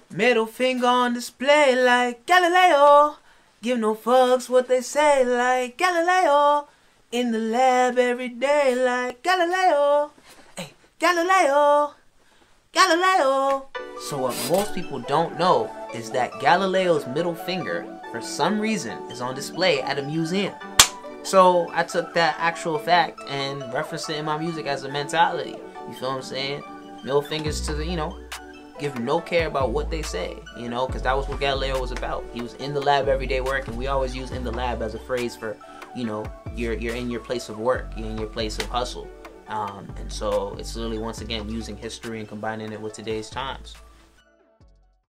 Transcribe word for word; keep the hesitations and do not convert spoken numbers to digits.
Middle finger on display like Galileo. Give no fucks what they say like Galileo. In the lab every day like Galileo. Hey, Galileo. Galileo. So what most people don't know is that Galileo's middle finger, for some reason, is on display at a museum. So I took that actual fact and referenced it in my music as a mentality. You feel what I'm saying? Middle fingers to the, you know, give no care about what they say, you know, because that was what Galileo was about. He was in the lab every day working. We always use in the lab as a phrase for, you know, you're, you're in your place of work, you're in your place of hustle. Um, and so it's literally, once again, using history and combining it with today's times.